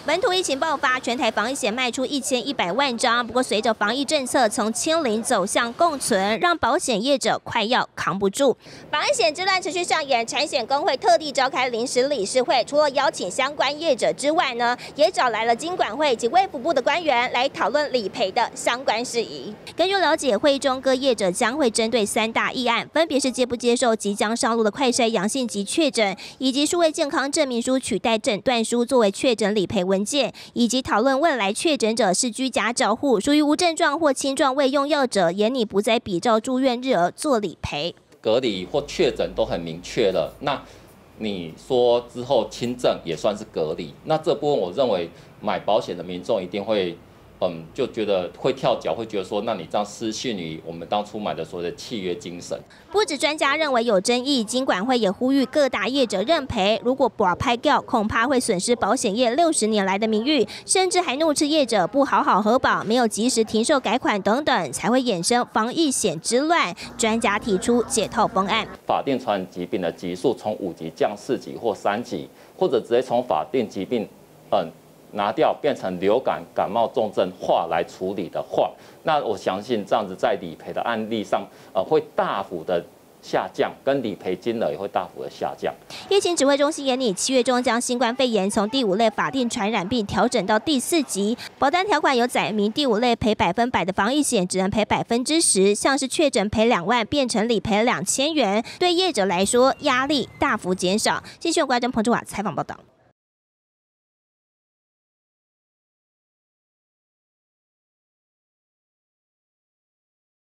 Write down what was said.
本土疫情爆发，全台防疫险卖出1100万张。不过，随着防疫政策从清零走向共存，让保险业者快要扛不住。防疫险之乱持续上演，产险工会特地召开临时理事会，除了邀请相关业者之外呢，也找来了金管会及卫福部的官员来讨论理赔的相关事宜。根据了解，会议中各业者将会针对3大议案，分别是接不接受即将上路的快筛阳性及确诊，以及数位健康证明书取代诊断书作为确诊理赔文件，以及讨论未来确诊者是居家照护，属于无症状或轻状未用药者，也拟不再比照住院日额做理赔。 隔离或确诊都很明确了，那你说之后轻症也算是隔离，那这部分我认为买保险的民众一定会。就觉得会跳脚，会觉得说，那你这样失信于我们当初买的所谓的契约精神。 不止专家认为有争议，金管会也呼吁各大业者认赔，如果不拍掉，恐怕会损失保险业60年来的名誉，甚至还怒斥业者不好好核保，没有及时停售改款等等，才会衍生防疫险之乱。专家提出解套方案， 法定传染疾病的级数从5级降4级或3级，或者直接从法定疾病拿掉，变成流感、感冒重症化来处理的话，那我相信这样子在理赔的案例上，会大幅的下降，跟理赔金额也会大幅的下降。 疫情指挥中心也拟7月中将新冠肺炎从第5类法定传染病调整到第4级，保单条款有载明第5类赔100%的防疫险只能赔10%，像是确诊赔2万变成理赔2000元，对业者来说压力大幅减少。继续由观众彭志华采访报道。